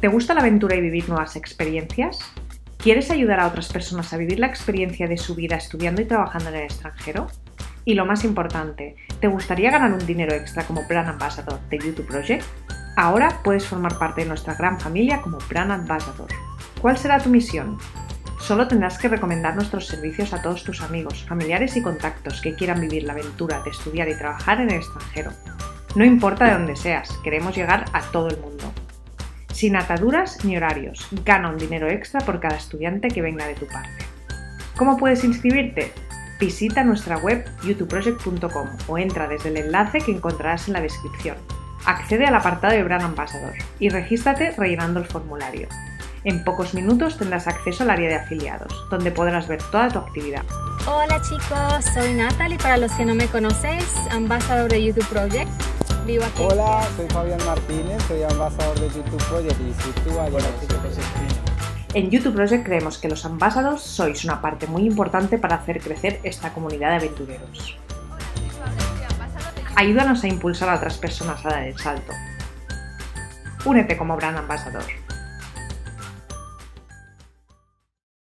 ¿Te gusta la aventura y vivir nuevas experiencias? ¿Quieres ayudar a otras personas a vivir la experiencia de su vida estudiando y trabajando en el extranjero? Y lo más importante, ¿te gustaría ganar un dinero extra como Brand Ambassador de YouTube Project? Ahora puedes formar parte de nuestra gran familia como Brand Ambassador. ¿Cuál será tu misión? Solo tendrás que recomendar nuestros servicios a todos tus amigos, familiares y contactos que quieran vivir la aventura de estudiar y trabajar en el extranjero. No importa de dónde seas, queremos llegar a todo el mundo. Sin ataduras ni horarios, gana un dinero extra por cada estudiante que venga de tu parte. ¿Cómo puedes inscribirte? Visita nuestra web youtubeproject.com o entra desde el enlace que encontrarás en la descripción. Accede al apartado de Brand Ambassador y regístrate rellenando el formulario. En pocos minutos tendrás acceso al área de afiliados, donde podrás ver toda tu actividad. Hola chicos, soy Natalie, para los que no me conocéis, ambasador de YouTube Project. Vivo aquí. Hola, soy Fabián Martínez, soy ambasador de YouTube Project y si tú En YouTube Project creemos que los ambassadors sois una parte muy importante para hacer crecer esta comunidad de aventureros. Ayúdanos a impulsar a otras personas a dar el salto. Únete como Brand Ambassador.